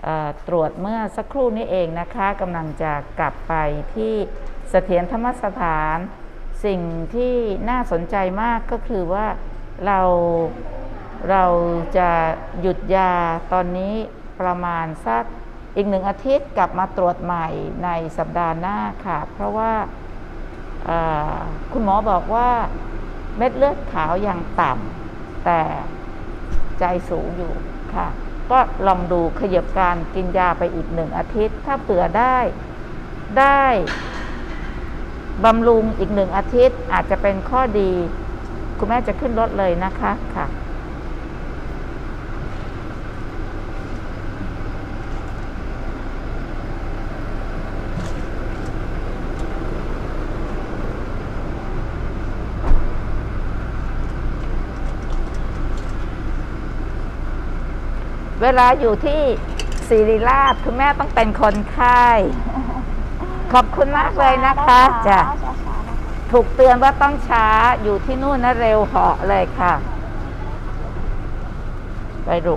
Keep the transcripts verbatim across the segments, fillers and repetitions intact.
ตรวจเมื่อสักครู่นี้เองนะคะกำลังจะกลับไปที่เสถียรธรรมสถานสิ่งที่น่าสนใจมากก็คือว่าเราเราจะหยุดยาตอนนี้ประมาณสักอีกหนึ่งอาทิตย์กลับมาตรวจใหม่ในสัปดาห์หน้าค่ะเพราะว่าคุณหมอบอกว่าเม็ดเลือดขาวยังต่ำแต่ใจสูงอยู่ค่ะก็ลองดูขยับการกินยาไปอีกหนึ่งอาทิตย์ถ้าเผื่อได้ได้บำรุงอีกหนึ่งอาทิตย์อาจจะเป็นข้อดีคุณแม่จะขึ้นรถเลยนะคะค่ะเวลาอยู่ที่ศิริราชคุณแม่ต้องเป็นคนไข้ขอบคุณมากเลยนะคะจ้ะถูกเตือนว่าต้องช้าอยู่ที่นู่นนะเร็วเหาะเลยค่ะไปลูก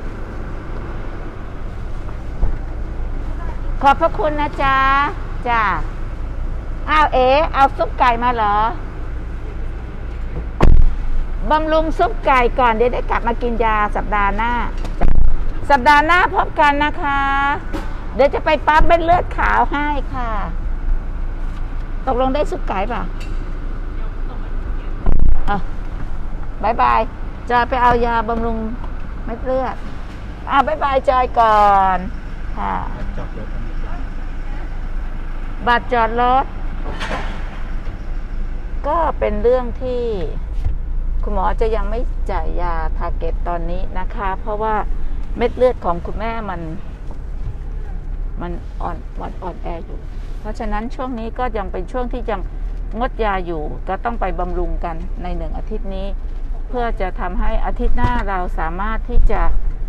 ขอบพระคุณนะจ๊ะจ้ะอ้าวเอ๋เอาซุปไก่มาเหรอบำรุงซุปไก่ก่อนเดี๋ยวได้กลับมากินยาสัปดาห์หน้าสัปดาห์หน้าพบกันนะคะเดี๋ยวจะไปปั๊มเป็นเลือดขาวให้ค่ะตกลงได้ซุปไก่ป่ะอ่ะบายบายจอยไปเอายาบำรุงเม็ดเลือดอ่ะบายบายจอยก่อนค่ะบัตรจอดรถก็เป็นเรื่องที่คุณหมอจะยังไม่จ่ายยาทาร์เก็ตตอนนี้นะคะเพราะว่าเม็ดเลือดของคุณแม่มันมันอ่อนมันอ่อนแออยู่เพราะฉะนั้นช่วงนี้ก็ยังเป็นช่วงที่ยังงดยาอยู่ก็ต้องไปบำรุงกันในหนึ่งอาทิตย์นี้เพื่อจะทำให้อาทิตย์หน้าเราสามารถที่จะ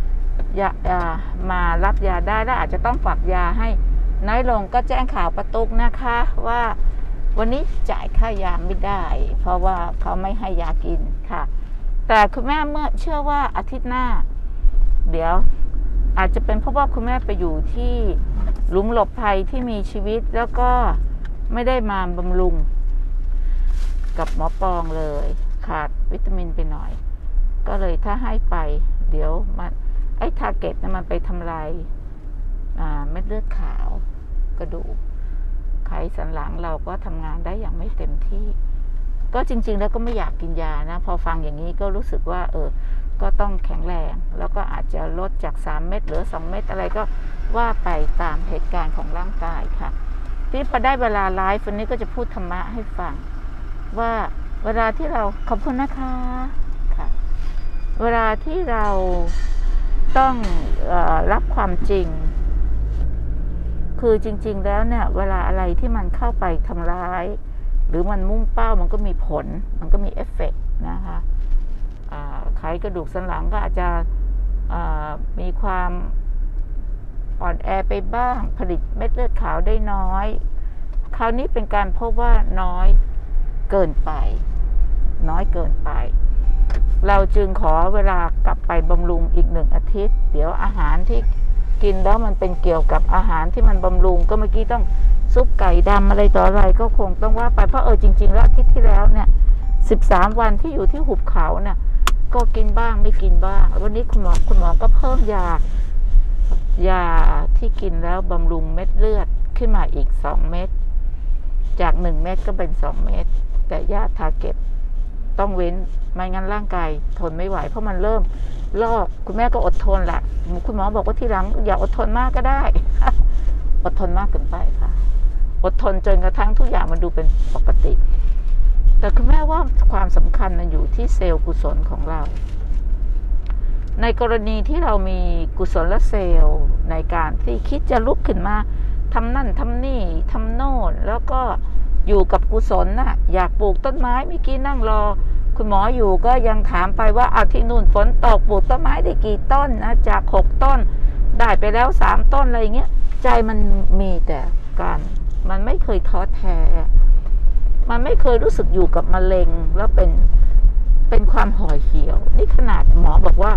มารับยาได้และอาจจะต้องฝากยาให้น้อยลงก็แจ้งข่าวประตุกนะคะว่าวันนี้จ่ายค่ายาไม่ได้เพราะว่าเขาไม่ให้ยากินค่ะแต่คุณแม่เมื่อเชื่อว่าอาทิตย์หน้าเดี๋ยวอาจจะเป็นเพราะว่าคุณแม่ไปอยู่ที่หลุมหลบภัยที่มีชีวิตแล้วก็ไม่ได้มาบำรุงกับหมอปองเลยขาดวิตามินไปหน่อยก็เลยถ้าให้ไปเดี๋ยวมันไอ้ทาร์เก็ตนะมันไปทำลายเม็ดเลือดขาวกระดูกไขสันหลังเราก็ทำงานได้อย่างไม่เต็มที่ก็จริงๆแล้วก็ไม่อยากกินยานะพอฟังอย่างนี้ก็รู้สึกว่าเออก็ต้องแข็งแรงแล้วก็อาจจะลดจากสามเม็ดเหลือสองเม็ดอะไรก็ว่าไปตามเหตุการณ์ของร่างกายค่ะที่พอได้เวลาไลฟ์วันนี้ก็จะพูดธรรมะให้ฟังว่าเวลาที่เราขอบคุณนะคะค่ะเวลาที่เราต้องเอ่อรับความจริงคือจริงๆแล้วเนี่ยเวลาอะไรที่มันเข้าไปทำร้ายหรือมันมุ่งเป้ามันก็มีผลมันก็มีเอฟเฟกต์นะคะไขกระดูกสันหลังก็อาจจะมีความอ่อนแอไปบ้างผลิตเม็ดเลือดขาวได้น้อยคราวนี้เป็นการพบว่าน้อยเกินไปน้อยเกินไปเราจึงขอเวลากลับไปบำรุงอีกหนึ่งอาทิตย์เดี๋ยวอาหารที่กินแล้วมันเป็นเกี่ยวกับอาหารที่มันบำรุงก็เมื่อกี้ต้องซุปไก่ดำอะไรต่ออะไรก็คงต้องว่าไปเพราะเออจริงๆแล้วอาทิตย์ที่แล้วเนี่ยสิบสามวันที่อยู่ที่หุบเขาเนี่ยก็กินบ้างไม่กินบ้างวันนี้คุณหมอคุณหมอก็เพิ่มยายาที่กินแล้วบำรุงเม็ดเลือดขึ้นมาอีกสองเม็ดจากหนึ่งเม็ดก็เป็นสองเม็ดแต่ยาทาร์เก็ตต้องเว้นไม่งั้นร่างกายทนไม่ไหวเพราะมันเริ่มลอกคุณแม่ก็อดทนแหละคุณหมอบอกว่าที่หลังอย่าอดทนมากก็ได้ อดทนมากเกินไปค่ะอดทนจนกระทั่งทุกอย่างมันดูเป็นปกติแต่คุณแม่ว่าความสำคัญมันอยู่ที่เซลล์กุศลของเราในกรณีที่เรามีกุศลเซลล์ในการที่คิดจะลุกขึ้นมาทำนั่นทำนี่ทำโน่นแล้วก็อยู่กับกุศลน่ะอยากปลูกต้นไม้เมื่อกี้นั่งรอคุณหมออยู่ก็ยังถามไปว่าเอาที่นู่นฝนตกปลูกต้นไม้ได้กี่ต้นนะจากหกต้นได้ไปแล้วสามต้นอะไรเงี้ยใจมันมีแต่การมันไม่เคยท้อแท้มันไม่เคยรู้สึกอยู่กับมะเร็งแล้วเป็นเป็นความห่อเหี่ยวนี่ขนาดหมอบอกว่า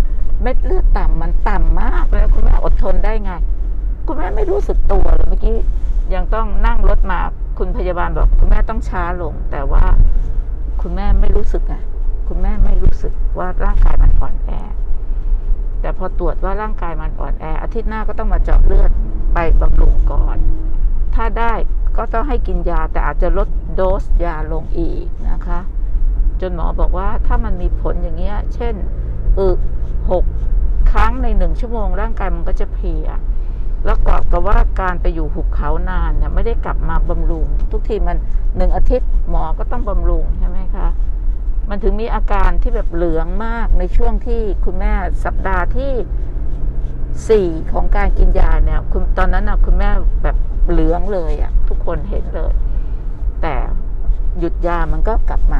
เม็ดเลือดต่ำมันต่ำมากเลยคุณแม่อดทนได้ไงคุณแม่ไม่รู้สึกตัวเลยเมื่อกี้ยังต้องนั่งรถมาคุณพยาบาลบอกคุณแม่ต้องช้าลงแต่ว่าคุณแม่ไม่รู้สึกไงคุณแม่ไม่รู้สึกว่าร่างกายมันอ่อนแอแต่พอตรวจว่าร่างกายมันอ่อนแออาทิตย์หน้าก็ต้องมาเจาะเลือดไปบำรุงก่อนถ้าได้ก็ต้องให้กินยาแต่อาจจะลดโดสยาลงอีกนะคะจนหมอบอกว่าถ้ามันมีผลอย่างเงี้ยเช่นอึหกครั้งในหนึ่งชั่วโมงร่างกายมันก็จะเพลียแล้วกอบกับว่าการไปอยู่หุบเขานานเนี่ยไม่ได้กลับมาบำรุงทุกทีมันหนึ่งอาทิตย์หมอก็ต้องบำรุงใช่ไหมคะมันถึงมีอาการที่แบบเหลืองมากในช่วงที่คุณแม่สัปดาห์ที่สี่ของการกินยาเนี่ยคุณตอนนั้นนะคุณแม่แบบเหลืองเลยอ่ะทุกคนเห็นเลยแต่หยุดยามันก็กลับมา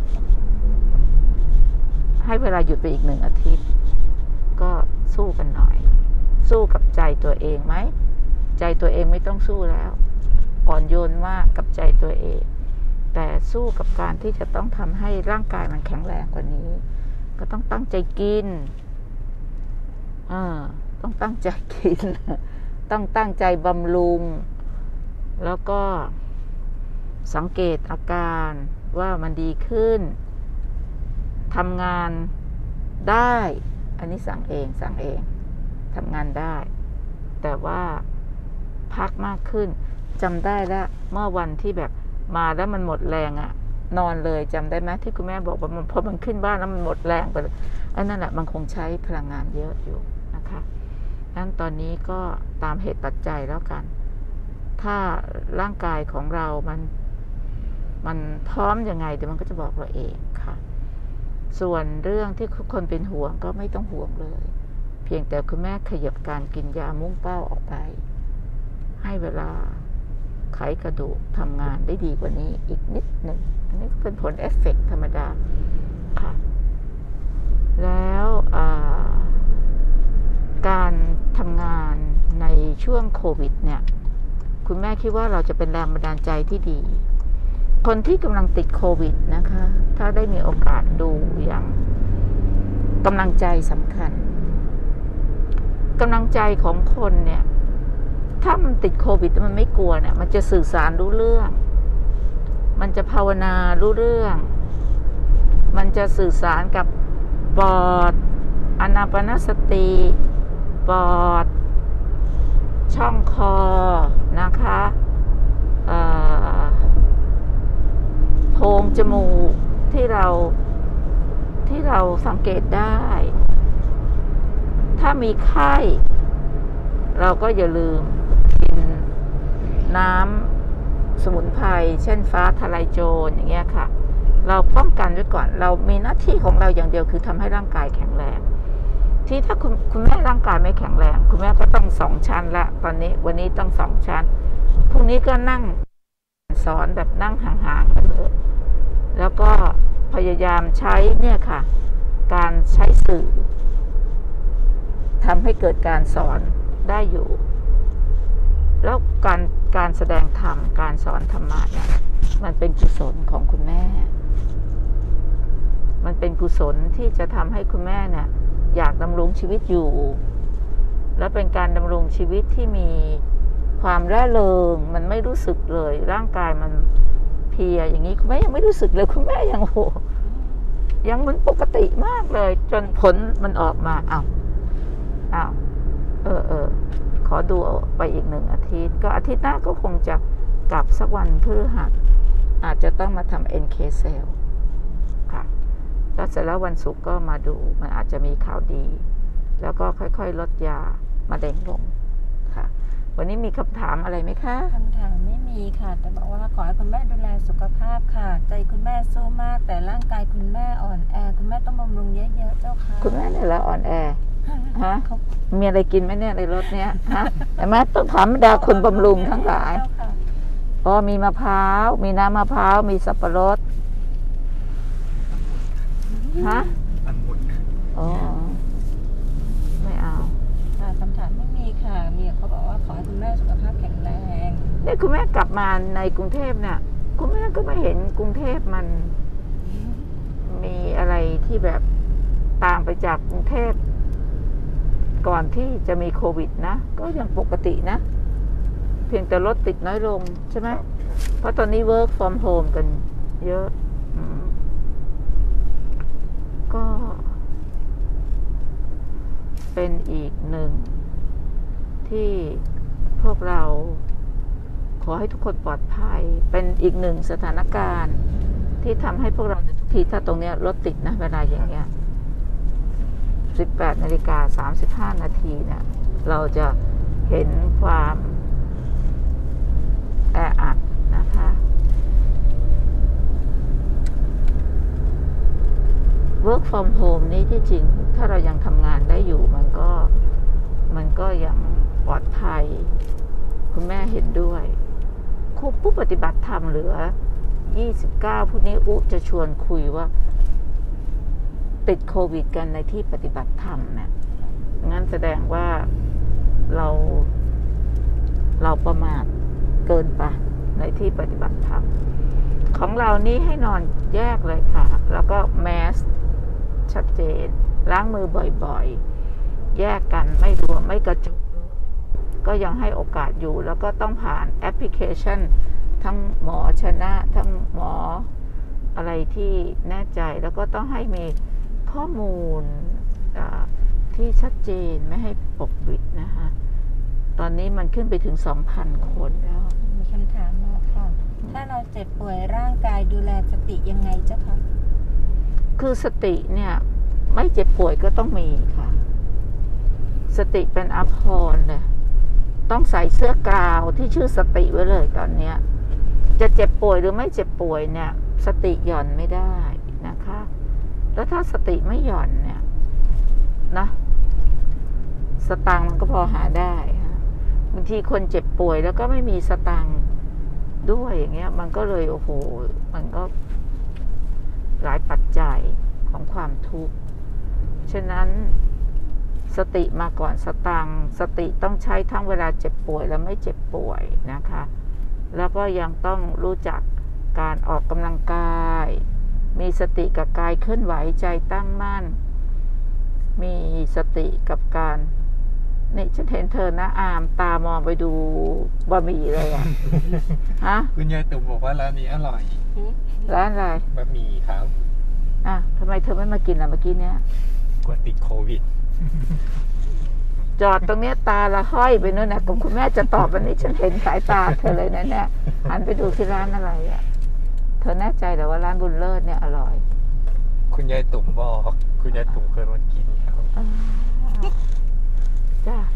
ให้เวลาหยุดไปอีกหนึ่งอาทิตย์ก็สู้กันหน่อยสู้กับใจตัวเองไหมใจตัวเองไม่ต้องสู้แล้วอ่อนโยนมากกับใจตัวเองแต่สู้กับการที่จะต้องทำให้ร่างกายมันแข็งแรงกว่านี้ก็ต้องตั้งใจกินอ่าต้องตั้งใจกินต้องตั้งใจบำรุงแล้วก็สังเกตอาการว่ามันดีขึ้นทำงานได้อันนี้สั่งเองสั่งเองทำงานได้แต่ว่าพักมากขึ้นจำได้แล้วเมื่อวันที่แบบมาแล้วมันหมดแรงอะนอนเลยจำได้ไหมที่คุณแม่บอกว่ามันพอมันขึ้นบ้านแล้วมันหมดแรงไปเลยอันนั้นแหละมันคงใช้พลังงานเยอะอยู่นะคะงั้นตอนนี้ก็ตามเหตุปัจจัยแล้วกันถ้าร่างกายของเรามันมันพร้อมยังไงเดี๋ยวมันก็จะบอกเราเองค่ะส่วนเรื่องที่ทุกคนเป็นห่วงก็ไม่ต้องห่วงเลยเพียงแต่คุณแม่ขยับการกินยามุ่งเป้าออกไปให้เวลาไขกระดูกทำงานได้ดีกว่านี้อีกนิดหนึ่งอันนี้ก็เป็นผลเอฟเฟกต์ธรรมดาค่ะแล้วการทำงานในช่วงโควิดเนี่ยคุณแม่คิดว่าเราจะเป็นแรงบันดาลใจที่ดีคนที่กำลังติดโควิดนะคะถ้าได้มีโอกาสดูอย่างกำลังใจสำคัญกำลังใจของคนเนี่ยถ้ามันติดโควิดมันไม่กลัวเนี่ยมันจะสื่อสารรู้เรื่องมันจะภาวนารู้เรื่องมันจะสื่อสารกับปอดอานาปานสติปอดช่องคอนะคะโพรงจมูกที่เราที่เราสังเกตได้ถ้ามีไข้เราก็อย่าลืมกินน้ำสมุนไพรเช่นฟ้าทะลายโจรอย่างเงี้ยค่ะเราป้องกันไว้ก่อนเรามีหน้าที่ของเราอย่างเดียวคือทำให้ร่างกายแข็งแรงที่ถ้าคุณคุณแม่ร่างกายไม่แข็งแรงคุณแม่ก็ต้องสองชั้นละตอนนี้วันนี้ต้องสองชั้นพรุ่งนี้ก็นั่งสอนแบบนั่งห่างๆกันเลยแล้วก็พยายามใช้เนี่ยค่ะการใช้สื่อทำให้เกิดการสอนได้อยู่แล้วการการแสดงธรรมการสอนธรรมะเนี่ยมันเป็นกุศลของคุณแม่มันเป็นกุศลที่จะทำให้คุณแม่เนี่ยอยากดำรงชีวิตอยู่และเป็นการดำรงชีวิตที่มีความร่าเริงมันไม่รู้สึกเลยร่างกายมันเพลียอย่างนี้คุณแม่ยังไม่รู้สึกเลยคุณแม่ยังโหยังเหมือนปกติมากเลยจนผลมันออกมาอ้าวอ้าวเออเออขอดูไปอีกหนึ่งอาทิตย์ก็อาทิตย์หน้าก็คงจะกลับสักวันพฤหัสอาจจะต้องมาทำ เอ็น เค cell ค่ะแล้วเสร็จแล้ววันศุกร์ก็มาดูมันอาจจะมีข่าวดีแล้วก็ค่อยๆลดยามะเร็งลงค่ะวันนี้มีคำถามอะไรไหมคะคำถามไม่มีค่ะแต่บอกว่าขอให้คุณแม่ดูแลสุขภาพค่ะใจคุณแม่สู้มากแต่ร่างกายคุณแม่อ่อนแอคุณแม่ต้องบำรุงเยอะๆเจ้าค่ะคุณแม่เนี่ยแล้วอ่อนแอฮะมีอะไรกินไหมเนี่ยในรถเนี้ยฮะแต่แม่ต้องถามดาคนบำรุงทั้งหลายอ๋อมีมะพร้าวมีน้ำมะพร้าวมีสับปะรดฮะอ๋อไม่เอาคำถามไม่มีค่ะมีเขาบอกว่าขอให้คุณแม่สุขภาพแข็งแรงเนี่ยคุณแม่กลับมาในกรุงเทพเนี่ยคุณแม่ก็ไม่เห็นกรุงเทพมันมีอะไรที่แบบต่างไปจากกรุงเทพก่อนที่จะมีโควิดนะก็ยังปกตินะเพียงแต่รถติดน้อยลงใช่ไหมเพราะตอนนี้ work from home กันเยอะอก็เป็นอีกหนึ่งที่พวกเราขอให้ทุกคนปลอดภัยเป็นอีกหนึ่งสถานการณ์ที่ทำให้พวกเราทุกทีถ้าตรงเนี้ยรถติดนะเวลาอย่างเงี้ยสิบแปดนาฬิกาสามสิบห้านาทีเนี่ยเราจะเห็นความแออัดนะคะ work from home นี้ที่จริงถ้าเรายังทำงานได้อยู่มันก็มันก็ยังปลอดภัยคุณแม่เห็นด้วยครูผู้ปฏิบัติธรรมเหลือยี่สิบเก้าพรุ่งนี้อุจะชวนคุยว่าติดโควิดกันในที่ปฏิบัติธรรมเนี่ยงั้นแสดงว่าเราเราประมาทเกินไปในที่ปฏิบัติธรรมของเรานี้ให้นอนแยกเลยค่ะแล้วก็แมสชัดเจนล้างมือบ่อยๆแยกกันไม่รวมไม่กระจุกก็ยังให้โอกาสอยู่แล้วก็ต้องผ่านแอปพลิเคชันทั้งหมอชนะทั้งหมออะไรที่แน่ใจแล้วก็ต้องให้มีข้อมูลที่ชัดเจนไม่ให้ปกปิดนะคะตอนนี้มันขึ้นไปถึง สองพัน คนแล้วมีคำถามมาค่ะถ้าเราเจ็บป่วยร่างกายดูแลสติยังไงเจ้าคะคือสติเนี่ยไม่เจ็บป่วยก็ต้องมีค่ะสติเป็นอภรณ์เลยต้องใส่เสื้อกาวที่ชื่อสติไว้เลยตอนนี้จะเจ็บป่วยหรือไม่เจ็บป่วยเนี่ยสติหย่อนไม่ได้นะคะแล้วถ้าสติไม่หย่อนเนี่ยนะสตังค์มันก็พอหาได้บางทีคนเจ็บป่วยแล้วก็ไม่มีสตังค์ด้วยอย่างเงี้ยมันก็เลยโอ้โหมันก็หลายปัจจัยของความทุกข์ฉะนั้นสติมาก่อนสตังค์สติต้องใช้ทั้งเวลาเจ็บป่วยและไม่เจ็บป่วยนะคะแล้วก็ยังต้องรู้จักการออกกำลังกายมีสติกับกายเคลื่อนไหวใจตั้งมั่นมีสติกับการนี่ฉันเห็นเธอนะอามตามองไปดูบะหมี่เลยอ่ะ ฮะคุณยายตุ๋มบอกว่าร้านนี้อร่อยร้านอะไรบะหมี่ครับอ่ะทำไมเธอไม่มากินล่ะเมื่อกี้เนี้ยกลัวติดโควิดจอดตรงนี้ตาละห้อยไปนู่นนะกับคุณแม่จะตอบวันนี้ฉันเห็นสายตาเธอเลยนะเนี่ยหันไปดูที่ร้านอะไรอ่ะเธอแน่ใจเหรอว่าร้านบุญเลิศเนี่ยอร่อยคุณยายตุ๋มบอกคุณยายตุ๋มเคยมากินครับจ้า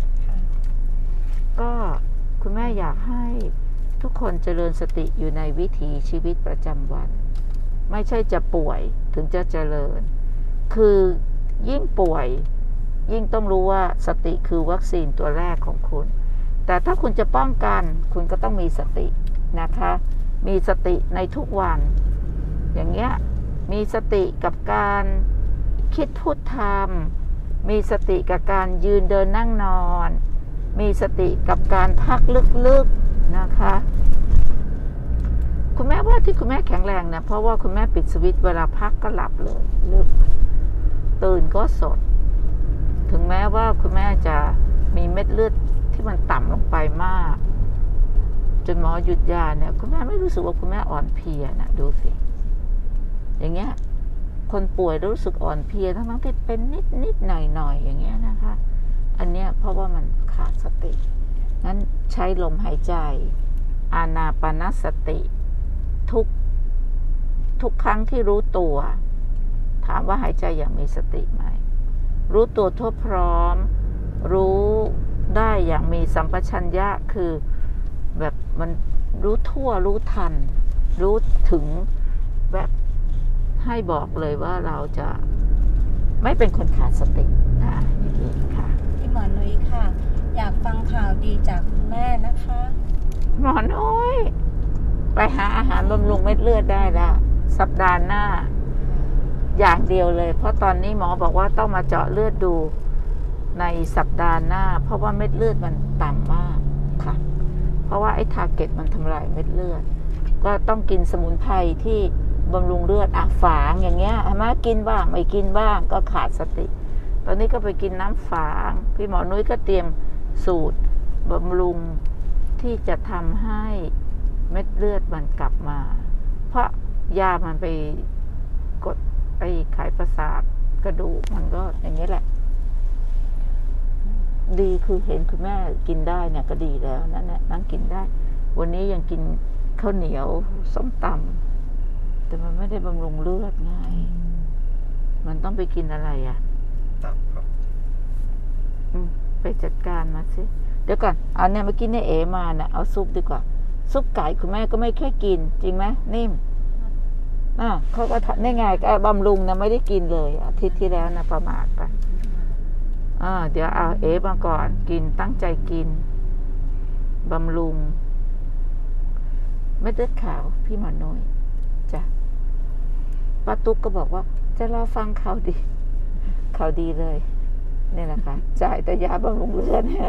ก็คุณแม่อยากให้ทุกคนเจริญสติอยู่ในวิถีชีวิตประจำวันไม่ใช่จะป่วยถึงจะเจริญคือยิ่งป่วยยิ่งต้องรู้ว่าสติคือวัคซีนตัวแรกของคุณแต่ถ้าคุณจะป้องกันคุณก็ต้องมีสตินะคะมีสติในทุกวันอย่างเงี้ยมีสติกับการคิดพูดทำมีสติกับการยืนเดินนั่งนอนมีสติกับการพักลึกๆนะคะคุณแม่ว่าที่คุณแม่แข็งแรงเนี่ยเพราะว่าคุณแม่ปิดสวิตช์เวลาพักก็หลับเลยลึกตื่นก็สดถึงแม้ว่าคุณแม่จะมีเม็ดเลือดที่มันต่ำลงไปมากจนหมอหยุดยาเนี่ยคุณแม่ไม่รู้สึกว่าคุณแม่อ่อนเพลียนะดูสิอย่างเงี้ยคนป่วยรู้สึกอ่อนเพลียทั้งๆที่เป็นนิดนิดหน่อยหน่อยอย่างเงี้ยนะคะอันเนี้ยเพราะว่ามันขาดสติงั้นใช้ลมหายใจอานาปานสติทุกทุกครั้งที่รู้ตัวถามว่าหายใจอย่างมีสติไหมรู้ตัวทั่วพร้อมรู้ได้อย่างมีสัมปชัญญะคือแบบมันรู้ทั่วรู้ทันรู้ถึงแบบให้บอกเลยว่าเราจะไม่เป็นคนขาดสตินะอย่างนี้ค่ะพี่หมอนุ้ยค่ะอยากฟังข่าวดีจากคุณแม่นะคะหมอนุ้ยไปหาอาหารบำรุงเม็ดเลือดได้แล้วสัปดาห์หน้าอย่างเดียวเลยเพราะตอนนี้หมอบอกว่าต้องมาเจาะเลือดดูในสัปดาห์หน้าเพราะว่าเม็ดเลือดมันต่ำมากค่ะเพราะว่าไอ้ทาร์เก็ตมันทำลายเม็ดเลือดก็ต้องกินสมุนไพรที่บำรุงเลือดอ่ะฝางอย่างเงี้ยอาม่ากินบ้างไม่กินบ้างก็ขาดสติตอนนี้ก็ไปกินน้ำฝางพี่หมอนุ้ยก็เตรียมสูตรบำรุงที่จะทำให้เม็ดเลือดมันกลับมา เพราะยามันไปกดไอ้ไขประสาทกระดูกมันก็อย่างนี้แหละดีคือเห็นคุณแม่กินได้เนี่ยก็ดีแล้วนั่นแหละนั่งกินได้วันนี้ยังกินข้าวเหนียวส้มตำแต่มันไม่ได้บำรุงเลือดไงมันต้องไปกินอะไรอ่ะตับครับอืมไปจัดการมาสิเดี๋ยวก่อนเอาเนี่ยเมื่อกี้เนี่ยเอมานะเอาซุปดีกว่าซุปไก่คุณแม่ก็ไม่แค่กินจริงไหมนิ่มอ่าเขาก็ทำได้ไงก็บำรุงนะไม่ได้กินเลยอาทิตย์ที่แล้วนะประมาทไปอ่าเดี๋ยวเอาเอมาก่อนกินตั้งใจกินบำรุงไม่เลือดขาวพี่หมอน้อยจ้ะป้าตุ๊กก็บอกว่าจะรอฟังข่าวดีข่าวดีเลยนี่แหละค่ะจ่ายแต่ยาบำรุงเลือดเนี่ย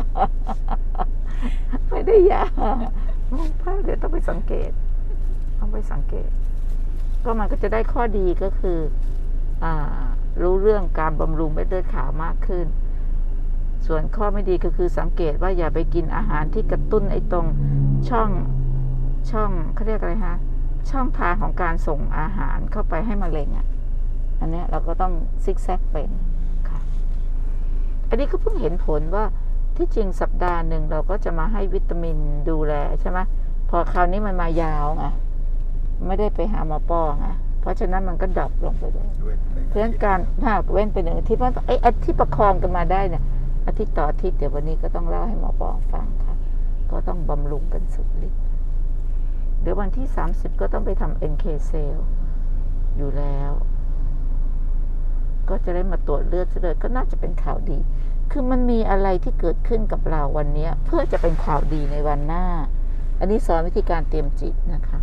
ไม่ได้ยาพ่อเดี๋ยวต้องไปสังเกตต้องไปสังเกตก็มันก็จะได้ข้อดีก็คืออ่ารู้เรื่องการบำรุงเม็ดเลือดขาวมากขึ้นส่วนข้อไม่ดีก็คือสังเกตว่าอย่าไปกินอาหารที่กระตุ้นไอ้ตรงช่องช่องเขาเรียกอะไรฮะช่องทางของการส่งอาหารเข้าไปให้มะเร็งอ่ะอันนี้เราก็ต้องซิกแซกเป็นค่ะอันนี้ก็เพิ่งเห็นผลว่าที่จริงสัปดาห์หนึ่งเราก็จะมาให้วิตามินดูแลใช่ไหมพอคราวนี้มันมายาวไงไม่ได้ไปหาหมอปอไงเพราะฉะนั้นมันก็ดรอปลงไปเลยเพราะฉะนั้นการถ้าเว้นไปหนึ่งอาทิตย์ว่าไอ้อาที่ประคองกันมาได้เนี่ยอาทิตย์ต่ออาทิตย์เดี๋ยววันนี้ก็ต้องเล่าให้หมอปอฟังค่ะก็ต้องบำรุงกันสุดฤทธิ์เดี๋ยววันที่สามสิบก็ต้องไปทำ เอ็น เค cell อยู่แล้วก็จะได้มาตรวจเลือดเลยก็น่าจะเป็นข่าวดีคือมันมีอะไรที่เกิดขึ้นกับเราวันนี้เพื่อจะเป็นข่าวดีในวันหน้าอันนี้สอนวิธีการเตรียมจิตนะคะ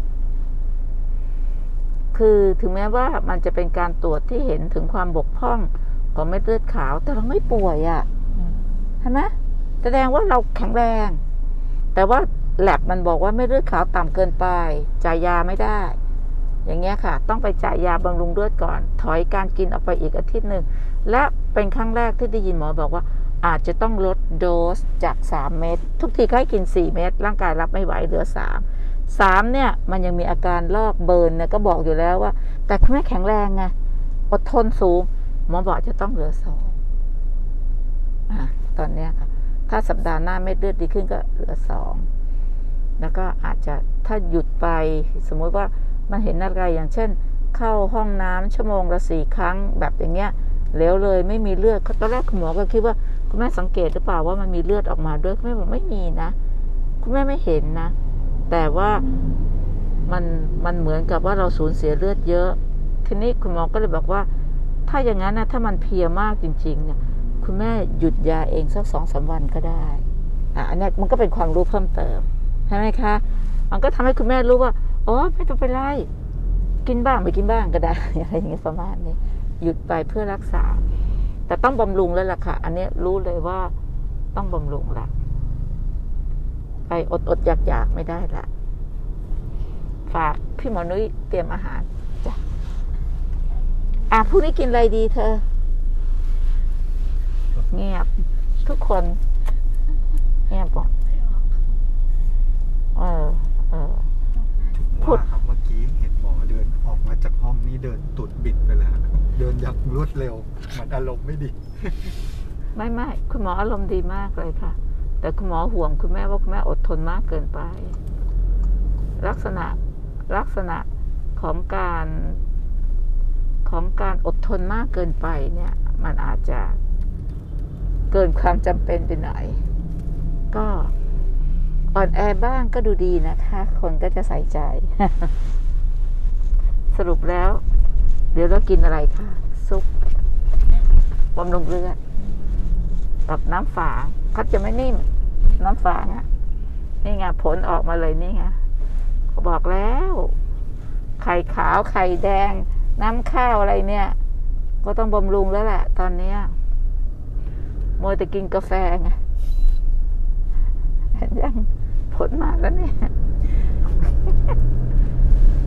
คือถึงแม้ว่ามันจะเป็นการตรวจที่เห็นถึงความบกพร่องของเม็ดเลือดขาวแต่เราไม่ป่วยอ่ะใช่ไหมแสดงว่าเราแข็งแรงแต่ว่าแลบมันบอกว่าเม็ดเลือดขาวต่ำเกินไปจ่ายยาไม่ได้อย่างเงี้ยค่ะต้องไปจ่ายยาบำรุงเลือดก่อนถอยการกินออกไปอีกอาทิตย์หนึ่งและเป็นครั้งแรกที่ได้ยินหมอบอกว่าอาจจะต้องลดโดสจากสามเม็ดทุกทีก็ให้กินสี่เม็ดร่างกายรับไม่ไหวเหลือสามสามเนี่ยมันยังมีอาการลอกเบิร์นเนี่ยก็บอกอยู่แล้วว่าแต่คุณแม่แข็งแรงไงอดทนสูงหมอบอกจะต้องเหลือสองอ่ะตอนเนี้ยค่ะถ้าสัปดาห์หน้าเม็ดเลือดดีขึ้นก็เหลือสองแล้วก็อาจจะถ้าหยุดไปสมมติว่ามันเห็นอะไรอย่างเช่นเข้าห้องน้ำชั่วโมงละสี่ครั้งแบบอย่างเงี้ยแล้วเลยไม่มีเลือดตอนแรกคุณหมอก็คิดว่าคุณแม่สังเกตหรือเปล่าว่ามันมีเลือดออกมาด้วยคุณแม่บอกไม่มีนะคุณแม่ไม่เห็นนะแต่ว่ามันมันเหมือนกับว่าเราสูญเสียเลือดเยอะทีนี้คุณหมอก็เลยบอกว่าถ้าอย่างนั้นนะถ้ามันเพลียมากจริงๆเนี่ยคุณแม่หยุดยาเองสักสองสามวันก็ได้อ่ะอันนี้มันก็เป็นความรู้เพิ่มเติมใช่ไหมคะมันก็ทำให้คุณแม่รู้ว่าอ๋อไม่ต้องไปไล่กินบ้างไม่กินบ้างก็ได้อะไรอย่างเงี้ยประมาณนี้หยุดไปเพื่อรักษาแต่ต้องบำรุงแล้วล่ะค่ะอันนี้รู้เลยว่าต้องบำรุงละไปอดอดอยากอยากไม่ได้ละฝากพี่หมอนุ้ยเตรียมอาหารจ้ะอ่ะพรุ่งนี้กินอะไรดีเธอเงียบทุกคนเงียบบอกเออเออพูดครับเมื่อกี้เห็นหมอเดินออกมาจากห้องนี้เดินตุดบิดไปแล้วเดินอย่างรวดเร็วเหมือนอารมณ์ไม่ดีไม่ไม่คุณหมออารมณ์ดีมากเลยค่ะแต่คุณหมอห่วงคุณแม่ว่าคุณแม่อดทนมากเกินไปลักษณะลักษณะของการของการอดทนมากเกินไปเนี่ยมันอาจจะเกินความจำเป็นไปหน่อยก็อ่อนแอบ้างก็ดูดีนะคะคนก็จะใส่ใจ สรุปแล้วเดี๋ยวเรากินอะไรคะซุปบำรุงเลือดกับน้ำฝางเขาจะไม่นิ่มน้ำฝางอ่ะนี่ไงผลออกมาเลยนี่ไงเขาบอกแล้วไข่ขาวไข่แดงน้ำข้าวอะไรเนี่ยก็ต้องบำรุงแล้วแหละตอนนี้มัวแต่กินกาแฟไงเห็นยังผลมาแล้วเนี่ย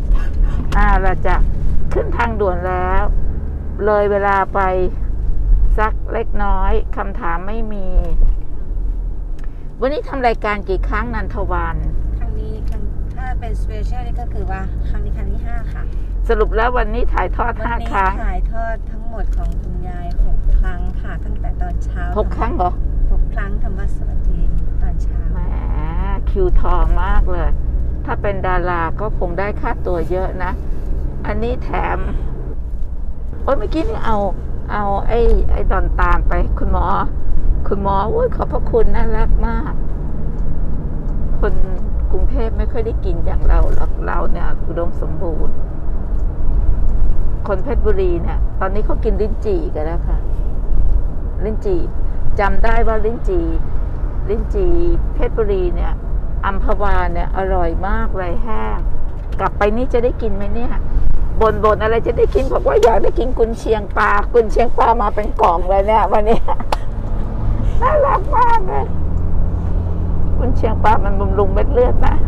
อ่าเราจะขึ้นทางด่วนแล้วเลยเวลาไปสักเล็กน้อยคำถามไม่มี วันนี้ทำรายการกี่ครั้งนันทวันครั้งนี้ครั้งถ้าเป็นสเปเชียลนี่ก็คือว่าครั้งนี้ครั้งที่ห้าค่ะสรุปแล้ววันนี้ถ่ายทอดวันห้านี้ครั้งถ่ายทอดทั้งหมดของคุณยายหกครั้งค่ะตั้งแต่ตอนเช้าหกครั้งเหรอหกครั้งธรรมสวัสดีตอนเช้าแหมคิวทองมากเลย ถ้าเป็นดาราก็คงได้ค่าตัวเยอะนะ อันนี้แถมโอ้ยเมื่อกี้นี่เอา เอาไอ้ไอ้ดอนตาลไปคุณหมอ คุณหมอโอ้ยขอบพระคุณน่ารักมาก คนกรุงเทพไม่ค่อยได้กินอย่างเราหรอกเราเนี่ยอุดมสมบูรณ์ คนเพชรบุรีเนี่ย ตอนนี้เขากินลิ้นจี่กันแล้วค่ะ ลิ้นจี่จำได้ว่าลิ้นจี่ลิ้นจี่เพชรบุรีเนี่ยอัมพวาเนี่ยอร่อยมากเลยแห้งกลับไปนี่จะได้กินไหมเนี่ยบนบนอะไรจะได้กินบอกว่าอยากได้กินกุนเชียงปลากุนเชียงปลามาเป็นกล่องเลยเนี่ยวันนี้ น่ารักมากเลยกุนเชียงปลามันบำรุงเม็ดเลือดนะ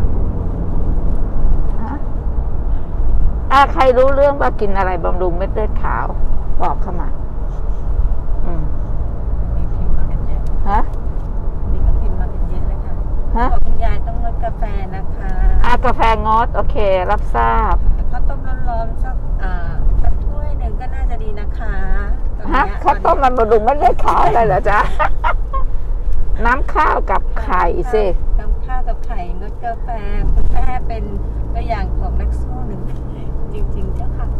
อ่าใครรู้เรื่องว่ากินอะไรบำรุงเม็ดเลือดขาวบอกเข้ามาอืมมีพิมพ์มากันเยอะฮะมีก็พิมพ์มากันเยอะเลยค่ะฮะบอกคุณยายต้องงดกาแฟนะคะอ่ากาแฟงดโอเครับทราบข้าวต้มร้อนๆสักอ่าสักถ้วยหนึ่งก็น่าจะดีนะคะตอนฮะเนี้ยข้าวต้มมันบำรุงเม็ดเลือดขาวอะไรเหรอจ๊ะ น้ำข้าวกับไข่สิน้ำข้าวกับไข่งดกาแฟคุณแม่เป็นตัวอย่างของนักสู้หนึ่งจริงๆเจ้าค่ะ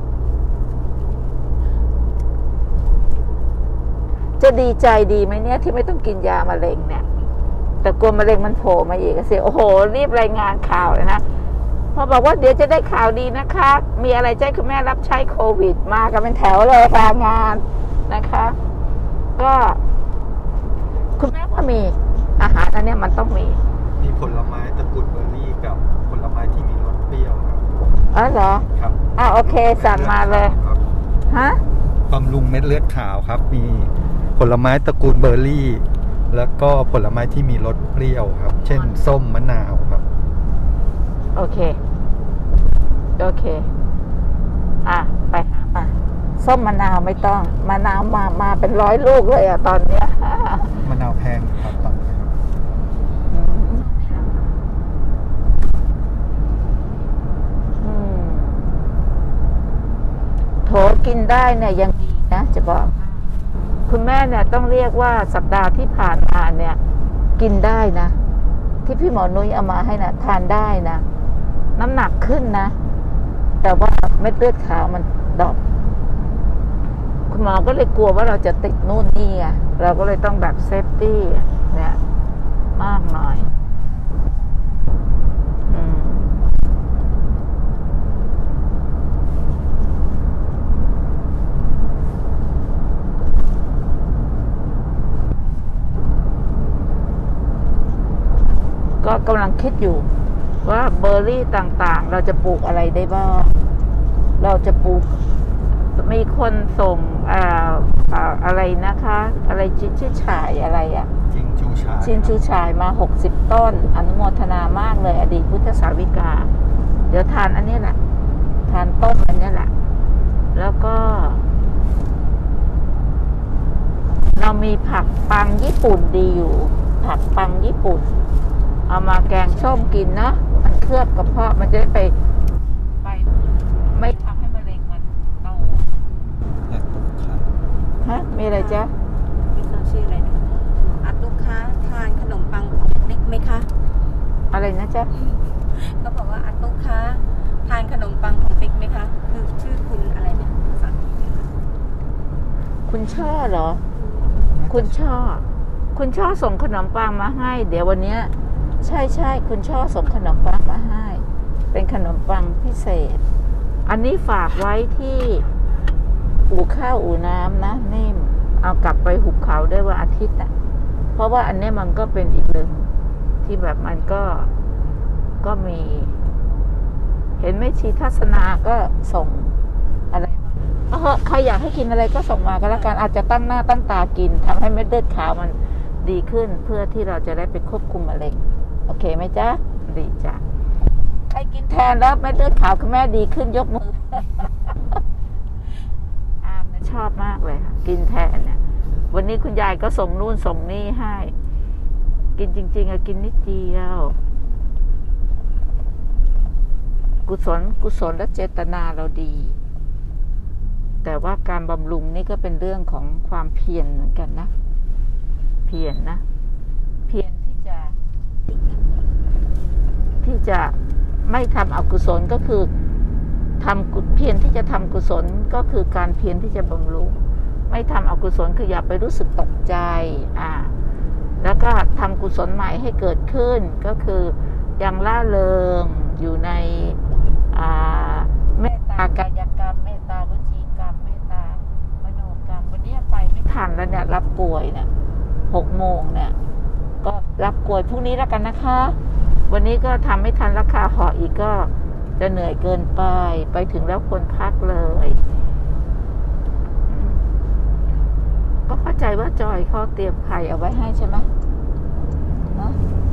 จะดีใจดีไหมเนี่ยที่ไม่ต้องกินยามะเร็งเนี่ย แต่กลัวมะเร็งมันโผล่มาอีกสิโอ้โหรีบรายงานข่าวเลยนะพอบอกว่าเดี๋ยวจะได้ข่าวดีนะคะ มีอะไรแจ้งคุณแม่รับใช้โควิดมากันเป็นแถวเลยรายงานนะคะ ก็คุณแม่ว่ามีอาหารอันเนี้ยมันต้องมีมีผลไม้ตระกูลเบอร์รี่กับผลไม้ที่มีรสเปรี้ยวครับอ๋อเหรอครับอ่าโอเคสั่งมาเลยครับฮะบำรุงเม็ดเลือดขาวครับ มีผลไม้ตระกูลเบอร์รี่ แล้วก็ผลไม้ที่มีรสเปรี้ยวครับ เช่นส้มมะนาวครับโอเคโอเคอ่ะไปหามาส้มมะนาวไม่ต้องมะนาวมามาเป็นร้อยลูกเลยอะตอนเนี้ยมะนาวแพงครับตอนนี้ครับอืมโถกินได้เนี่ยยังดีนะจะบอก คุณแม่เนี่ยต้องเรียกว่าสัปดาห์ที่ผ่านมาเนี่ย กินได้นะ ที่พี่หมอนุ้ยเอามาให้นะทานได้นะ น้ำหนักขึ้นนะ แต่ว่าเม็ดเลือดขาวมันดรอปคุณหมอก็เลยกลัวว่าเราจะติดนู่นนี่ไงเราก็เลยต้องแบบเซฟตี้เนี่ยมากหน่อยอืมก็กำลังคิดอยู่ว่าเบอร์รี่ต่างๆเราจะปลูกอะไรได้บ้างเราจะปลูกมีคนส่งอ่าอ่าอะไรนะคะ อะไรชื่อชายอะไรอ่ะจิงจูชาชินชูชายมาหกสิบต้น อนุโมทนามากเลยอดีตพุทธสาวิกา เดี๋ยวทานอันนี้แหละ ทานต้มอันนี้แหละ แล้วก็ เรามีผักปังญี่ปุ่นดีอยู่ ผักปังญี่ปุ่น เอามาแกงส้มกินเนาะมันเคลือบกระเพาะมันจะได้ไป ไป ไม่ทำให้มะเร็งมันโตอยากปลูกครับฮะ มีอะไรจ๊ะนี่เขาชื่ออะไรนะอาตุกคะทานขนมปังของติ๊กไหมคะอะไรนะจ๊ะก็บอกว่าอาตุกคะทานขนมปังของติ๊กไหมคะคือชื่อคุณอะไรเนี่ยภาษาอังกฤษเนี่ยค่ะคุณช่อเหรอ คุณช่อ คุณช่อส่งขนมปังมาให้ เดี๋ยววันเนี้ย ใช่ใช่คุณช่อส่งขนมปังมาให้ เป็นขนมปังพิเศษ อันนี้ฝากไว้ที่อู่ข้าวอู่น้ำนะนิ่มเอากลับไปหุบเขาได้วันอาทิตย์อ่ะ เพราะว่าอันนี้มันก็เป็นอีกหนึ่งที่แบบมันก็ก็มี เห็นแม่ชีทัศนาก็ส่งอะไรมาเอาเหอะใครอยากให้กินอะไรก็ส่งมาก็แล้วกันอาจจะตั้งหน้าตั้งตากินทำให้เม็ดเลือดขาวมันดีขึ้น เพื่อที่เราจะได้ไปควบคุมมะเร็งโอเคไหมจ๊ะดีจ้ะใครกินแทนแล้วเม็ดเลือดขาวคุณแม่ดีขึ้นยกมือ อามนะชชอบมากเลยค่ะกินแทนเนี่ยวันนี้คุณยายก็ส่งนู่นส่งนี่ให้กินจริงๆอะกินนิดเดียวกุศลกุศลและเจตนาเราดีแต่ว่าการบำรุงนี่ก็เป็นเรื่องของความเพียรเหมือนกันนะเพียรนะเพียรที่จะที่จะไม่ทำอกุศลก็คือทำเพียรที่จะทำกุศลก็คือการเพียรที่จะบำรุงไม่ทำอกุศลคืออย่าไปรู้สึกตกใจอ่าแล้วก็ทำกุศลใหม่ให้เกิดขึ้นก็คือยังล่าเริงอยู่ในอ่าเมตตากายกรรมเมตตาวจีกรรมเมตตามโนกรรมวันนี้ไปไม่ทันแล้วเนี่ยรับป่วยเนี่ยหกโมงเนี่ยก็รับป่วยพรุ่งนี้แล้วกันนะคะวันนี้ก็ทำไม่ทันราคาเหาะอีกก็จะเหนื่อยเกินไปไปถึงแล้วควรพักเลยก็เข้าใจว่าจอยเขาเตรียมไข่เอาไว้ให้ใช่ไหมนะ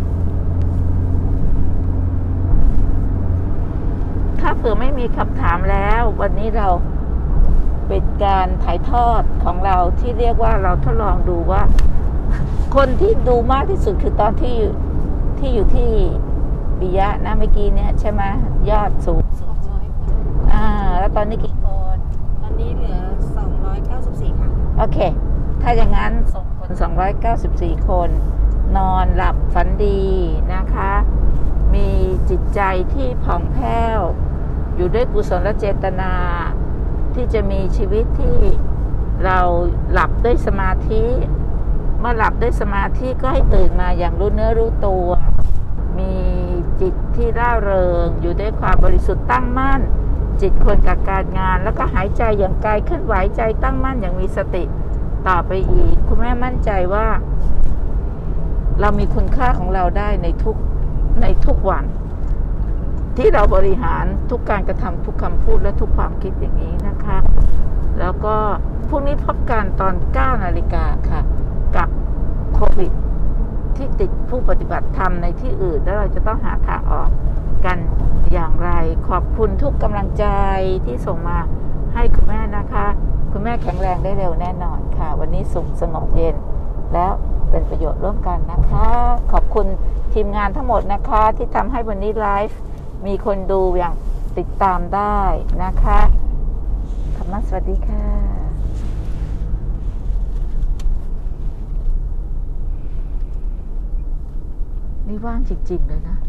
ถ้าเผื่อไม่มีคำถามแล้ววันนี้เราเป็นการถ่ายทอดของเราที่เรียกว่าเราทดลองดูว่าคนที่ดูมากที่สุดคือตอนที่ที่อยู่ที่ปิยะนะเมื่อกี้เนี่ยใช่ไหมยอดสูงสุดอ่าแล้วตอนนี้กี่คนตอนนี้เหลือสองร้อยเก้าสิบสี่ค่ะโอเคถ้าอย่างนั้นส่งคนสองร้อยเก้าสิบสี่คนนอนหลับฝันดีนะคะมีจิตใจที่ผ่องแผ้วอยู่ด้วยกุศลและเจตนาที่จะมีชีวิตที่เราหลับด้วยสมาธิเมื่อหลับด้วยสมาธิก็ให้ตื่นมาอย่างรู้เนื้อรู้ตัวมีจิตที่ร่าเริงอยู่ด้วยความบริสุทธิ์ตั้งมั่นจิตควรกับการงานแล้วก็หายใจอย่างกายเคลื่อนไหวใจตั้งมั่นอย่างมีสติต่อไปอีกคุณแม่มั่นใจว่าเรามีคุณค่าของเราได้ในทุกในทุกวันที่เราบริหารทุกการกระทำทุกคำพูดและทุกความคิดอย่างนี้นะคะแล้วก็พรุ่งนี้พบกันตอนเก้านาฬิกาค่ะกับโควิดที่ติดผู้ปฏิบัติธรรมในที่อื่นแล้วเราจะต้องหาทางออกกันอย่างไรขอบคุณทุกกำลังใจที่ส่งมาให้คุณแม่นะคะคุณแม่แข็งแรงได้เร็วแน่นอนค่ะวันนี้สุขสงบเย็นแล้วเป็นประโยชน์ร่วมกันนะคะขอบคุณทีมงานทั้งหมดนะคะที่ทำให้วันนี้ไลฟ์มีคนดูอย่างติดตามได้นะคะขอบคุณสวัสดีค่ะนี่ว่างจริงๆเลยนะ